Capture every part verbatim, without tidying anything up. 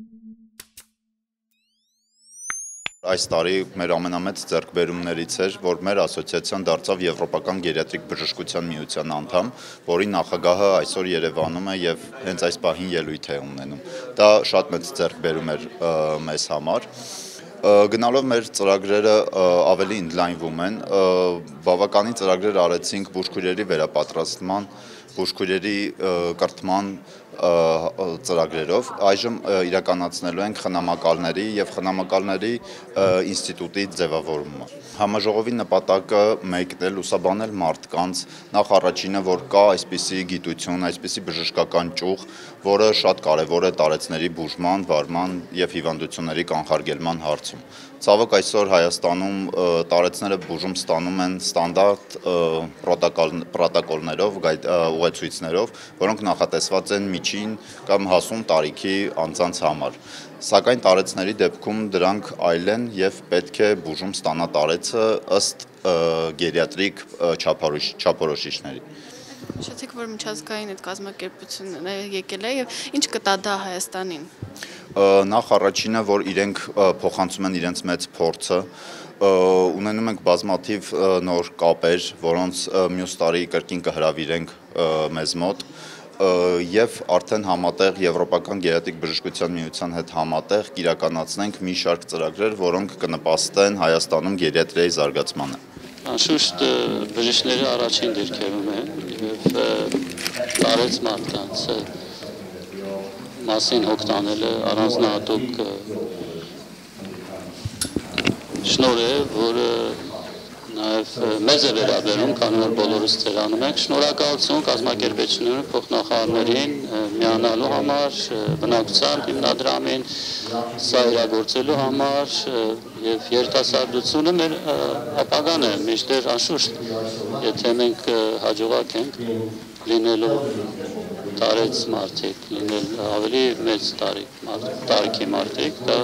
Այս տարի մեր ամենամեծ ձեռքբերումներից էր, որ մեր ասոցիացիան դարձավ Եվրոպական գերիատրիկ բժշկության միության անդամ, որի նախագահը այսօր Երևանում է եւ հենց այս պահին ելույթ է ունենում։ Դա շատ մեծ ձեռքբերում էր մեզ համար։ Գնալով մեր ծրագրերը ավելի ընդլայնվում են, բավականին ծրագրեր արեցինք բուժքույրերի վերապատրաստման, բուժքույրերի կրթման ծրագրերով, այժմ իրականացնելու ենք խնամակալների եւ խնամակալների ինստիտուտի ձևավորումը։ Համաժողովի նպատակը մեկն է լուսաբանել մարդկանց, նախ առաջինը, որ կա այսպիսի գիտություն, այսպիսի բժշկական ճյուղ, որը շատ կարևոր է տարեցների բուժման, վարման եւ հիվանդությունների կանխարգելման հարցում։ Ցավոք այսօր Հայաստանում տարեցները բուժում ստանում են ստանդարտ պրոտոկոլներով, ուղեցույցներով, որոնք նախատեսված են միջին կամ հասուն տարիքի անձանց համար։ Սակայն տարեցների դեպքում դրանք այլ են եւ պետք է բուժում ստանա տարեցը ըստ գերիատրիկ չափորոշիչների։ Նշեցիք, որ միջազգային այդ կազմակերպությունն եկել է եւ ինչ կտա դա Հայաստանին։ Նախ առաջինը, որ իրենք փոխանցում են իրենց մեծ փորձը, ունենում ենք բազմաթիվ նոր կապեր, որոնց մյուս տարի կրկին կհրավիրենք մեզ մոտ եւ արդեն համատեղ Եվրոպական գերիատրիկ բժշկության միության հետ համատեղ կիրականացնենք մի շարք ծրագրեր, որոնք կնպաստեն Հայաստանում գերիատրիայի զարգացմանը։ Անշուշտ բժիշկները առաջին դիրքերում են եւ տարեց մարդկանց մասին հոգ տանելը առանձնահատուկ շնորհ է, որը նաև մեզ է վերաբերում, քանի որ բոլորս ծերանում ենք։ Շնորհակալություն կազմակերպությունների փոխնախարարներին միանալու համար, բնակության հիմնադրամին սա իրագործելու համար եւ երիտասարդությունը մեր ապագան է, միշտեր անշուշտ, եթե մենք հաջողակ ենք լինելու տարեց մարդիկ, լինել ավելի մեծ տարիքի մարդիկ, դա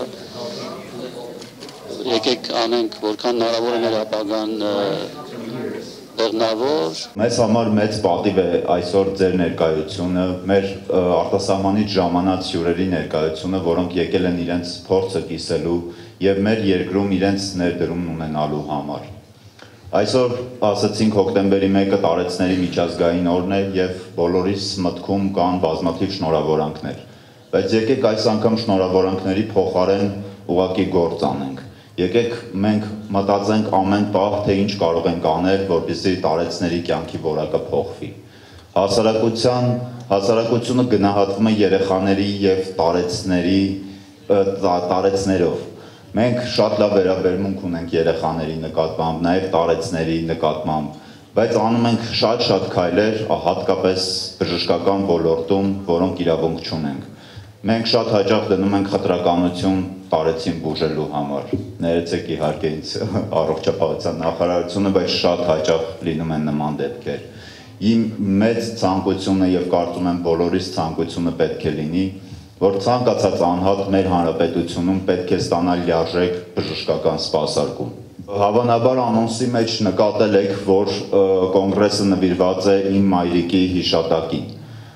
եկեք անենք, որքան հնարավոր է մեր ապագան բեղմնավոր։ Մեզ համար մեծ պատիվ է այսօր ձեր ներկայությունը, մեր արտասահմանից ժամանած հյուրերի ներկայությունը, որոնք եկել են իրենց փորձը կիսելու եւ մեր երկրում իրենց ներդրումն ունենալու համար։ Այսօր ասացինք հոկտեմբերի մեկը տարեցների միջազգային օրն է եւ բոլորիս մտքում կան բազմաթիվ շնորհավորանքներ։ Բայց եկեք այս անգամ շնորհավորանքների փոխարեն ուղղակի գործ անենք։ Եկեք մենք մտածենք ամեն պահ, թե ինչ կարող ենք անել, որպեսզի տարեցների կյանքի որակը փոխվի։ Հասարակության, հասարակությունը գնահատվում է երեխաների եւ տարեցների տարեցներով։ Մենք շատ լավ վերաբերմունք ունենք երեխաների նկատմամբ, նաև տարեցների նկատմամբ, բայց անում ենք շատ-շատ քայլեր, հատկապես բժշկական ոլորտում, որոնք իրավունք չունենք։ Մենք շատ հաճախ դնում ենք խտրականություն տարեցին բուժելու համար։ Ներեցեք իհարկե ինձ առողջապահության նախարարությունը, բայց շատ հաճախ լինում են նման դեպքեր։ Իմ մեծ ցանկությունը եւ կարծում եմ բոլորիս ցանկությունը պետք է լինի, որ ցանկացած անհատ մեր հանրապետությունում պետք է ստանա լիարժեք բժշկական սպասարկում։ Հավանաբար անոնսի մեջ նկատել եք, որ կոնգրեսը նվիրված է իմ մայրիկի հիշատակին։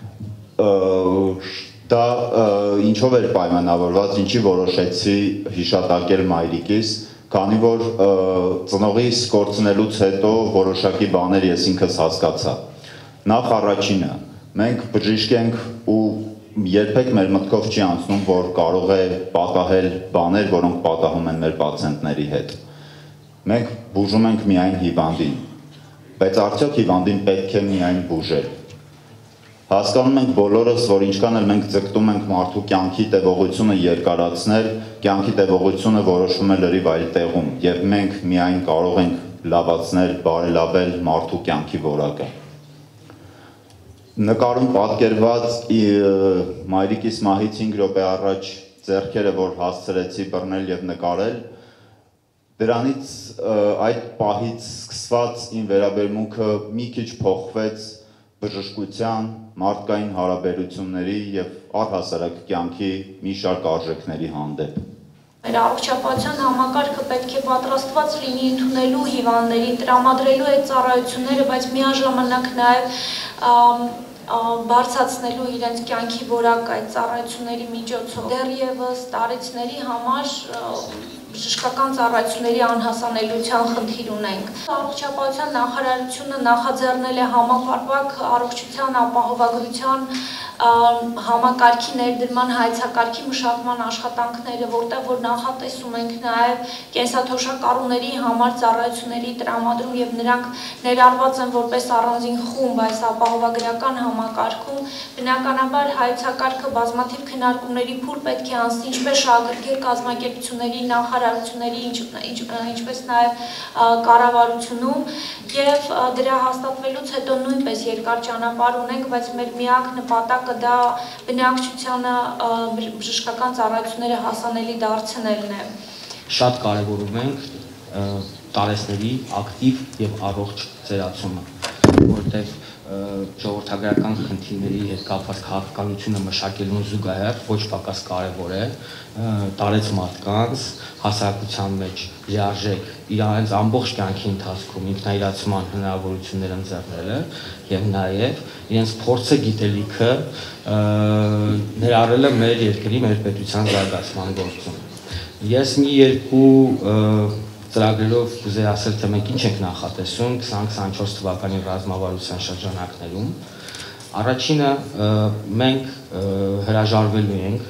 Դա ինչով էր պայմանավորված, ինչի որոշեցի հիշատակել մայրիկիս, քանի որ ծնողիս կորցնելուց հետո որոշակի բաներ ես ինքս հասկացա։ Նախ առաջինը, մենք բժիշկ ենք ու երբեք մեր մտքով չի անցնում, որ կարող է պատահել բաներ, որոնք պատահում են մեր պացիենտների հետ։ Մենք բուժում ենք միայն հիվանդին, բայց արդյոք հիվանդին պետք է միայն բուժել։ Հասկանում ենք բոլորս, որ ինչքան էլ մենք ձգտում ենք մարդու կյանքի տևողությունը երկարացնել, կյանքի տևողությունը որոշվում է լրիվ այլ տեղում, եւ մենք միայն կարող ենք լավացնել, բարելավել մարդու կյանքի որակը։ Նկարում պատկերված մայրիկիս մահից հինգ րոպե առաջ ձեռքերը, որ հասցրեցի բռնել եւ նկարել, դրանից այդ պահից սկսված իմ վերաբերմունքը մի քիչ փոխվեց բժշկության, մարդկային հարաբերությունների եւ առհասարակ կյանքի մի շարք արժեքների հանդեպ։ Մեր առողջապահության համակարգը պետք է պատրաստված լինի ընդունելու հիվանդներին, տրամադրելու այդ ծառայությունները, բայց միաժամանակ նաեւ բարձրացնելու իրենց կյանքի որակը այդ ծառայությունների միջոցով։ Դեռևս տարեցների համար բժշկական ծառայությունների անհասանելիության խնդիր ունենք։ Առողջապահության նախարարությունը նախաձեռնել է համապարփակ առողջության ապահովագրության համակարգի ներդրման հայեցակարգի մշակման աշխատանքները, որտեղ որ նախատեսում ենք նաև կենսաթոշակառուների համար ծառայությունների տրամադրում եւ նրանք ներառված են որպես առանձին խումբ այս ապահովագրական համակարգում, բնականաբար հայեցակարգը բազմաթիվ քննարկումների փուլ պետք է անցնի, ինչպես շահագրգիռ կազմակերպությունների, նախարարությունների, ինչպես նաև կառավարությունում, եւ դրա հաստատվելուց հետո նույնպես երկար ճանապարհ ունենք, բայց մեր միակ նպատակը դա բնակչությանը բժշկական ծառայությունները հասանելի դարձնելն է։ Շատ կարևորում ենք տարեցների ակտիվ եւ առողջ ծերացումը, որտեղ ժողովրդագրական խնդիրների հետ կապված քաղաքականությունը մշակելուն զուգահեռ ոչ պակաս կարևոր է տարեց մարդկանց հասարակության մեջ լիարժեք իրենց ամբողջ կյանքի ընթացքում ինքնայրացման հնարավորություններ ընձեռնելը եւ նաեւ իրենց փորձը գիտելիքը ներառելը մեր երկրի, մեր պետության զարգացման գործում։ Ես մի երկու ծրագրերով կուզեի ասել, թե մենք ինչ ենք նախատեսում քսան քսանչորս թվականի ռազմավարության շրջանակներում։ Առաջինը մենք հրաժարվելու ենք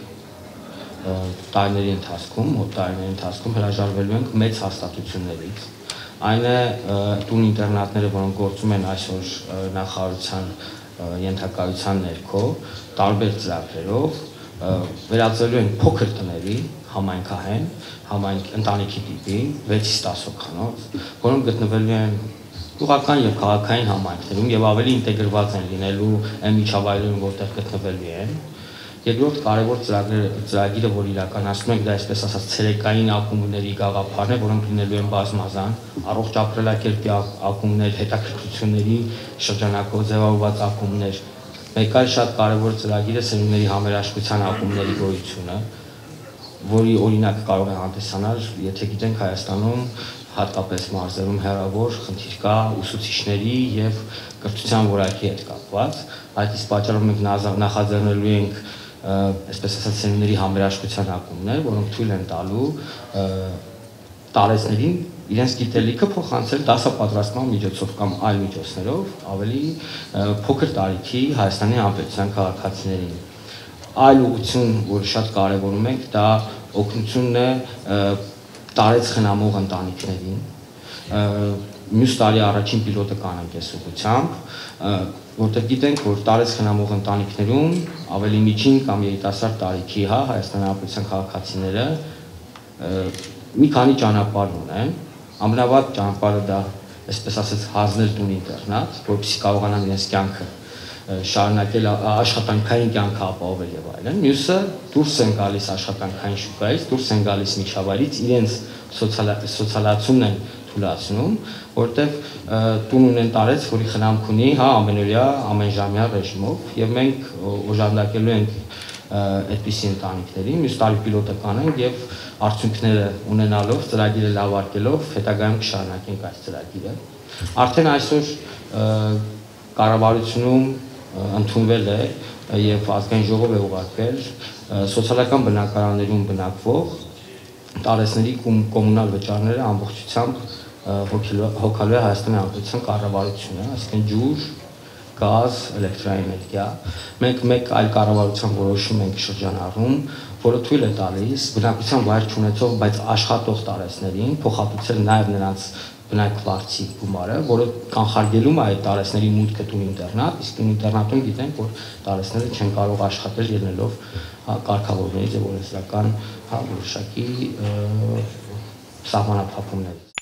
տարիների ընթացքում, մոտ տարիների ընթացքում հրաժարվելու ենք մեծ հաստատություններից։ Այն է տուն ինտերնատները, որոնք գործում են այսօր նախարարության ենթակայության ներքո, տարբեր ծրագրերով վերածելու ենք փոքր տների համայնքահեն, համայնք ընտանիքի տիպի վեցից տասը հոգանոց, որոնք գտնվելու են գյուղական եւ քաղաքային համայնքներում եւ ավելի ինտեգրված են լինելու այն միջավայրերում, որտեղ գտնվելու են։ Երկրորդ կարևոր ծրագիրը, որ իրականացնում ենք, դա այսպես ասած ցերեկային ակումբների գաղափարն է, որոնք լինելու են բազմազան, առողջ ապրելակերպի ակումբներ, հետաքրքրությունների շրջանակով ձևավորված ակումբներ։ Մեկ այլ շատ կարևոր ծրագիր է սերունդների համերաշխության ակումբների գոյությունը, որի օրինակ կարող է հանդիսանալ, եթե գիտենք Հայաստանում հատկապես մարզերում հեռավոր խնդիր կա ուսուցիչների եւ կրթության որակի հետ կապված, այդ իսկ պատճառով մենք նախաձեռնելու ենք այսպես ասած սերունդների համերաշխության ակումբներ, որոնք թույլ են տալու տարեցներին իրենց գիտելիքը փոխանցել դասապատրաստման միջոցով կամ այլ միջոցներով ավելի փոքր տարիքի Հայաստանի Հանրապետության քաղաքացիներին։ Այլ ուղղություն, որը շատ կարևորում ենք, դա օգնությունն է տարեց խնամող ընտանիքներին։ Մյուս տարի առաջին պիլոտը կանենք այս ուղղությամբ, որտեղ գիտենք, որ տարեց խնամող ընտանիքներում ավելի միջին կամ երիտասարդ տարիքի հա Հայաստանի Հանրապետության քաղաքացիները մի քանի ճանապարհ ունեն։ Ամենավատ ճանապարհը դա, այսպես ասած, հանձնել տուն ինտերնատ, որպեսզի կարողանան իրենց կյանքը շարունակել աշխատանքային կյանքը ապահովել եւ այլն։ Մյուսը դուրս են գալիս աշխատանքային շուկայից, դուրս են գալիս միջավայրից, իրենց սոցիալացումն են թույլատնում, որտեղ տուն ունեն տարեց, որի խնամք ունի, հա, ամենօրյա, ամենժամյա ռեժիմով, եւ մենք օժանդակելու ենք այդպիսի ընտանիքների, մյուս տարի պիլոտը կանենք եւ արդյունքները ունենալով, ծրագիրը լավարկելով, հետագայում կշարունակենք այս ծրագիրը։ Արդեն այսօր կառավարությունում ընդունվել է եւ ազգային ժողով է ուղարկվել սոցիալական բնակարաններում բնակվող տարեցների կոմունալ վճարները ամբողջությամբ հոգալու է Հայաստանի Հանրապետության կառավարությունը, այսինքն ջուր, գազ, էլեկտրաէներգիա։ Մենք մեկ այլ կառավարության որոշում ենք շրջանառում, որը թույլ է տալիս բնակության վայր չունեցող, բայց աշխատող տարեցներին փոխհատուցել նաեւ նրանց բնակվարձի գումարը, որը կանխարգելում է այդ տարեցների մուտքը տուն ինտերնատ, իսկ տուն ինտերնատում գիտենք, որ տարեցները չեն կարող աշխատել ելնելով կարգավորումներից եւ օրենսդրական որոշակի սահմանափակումներից։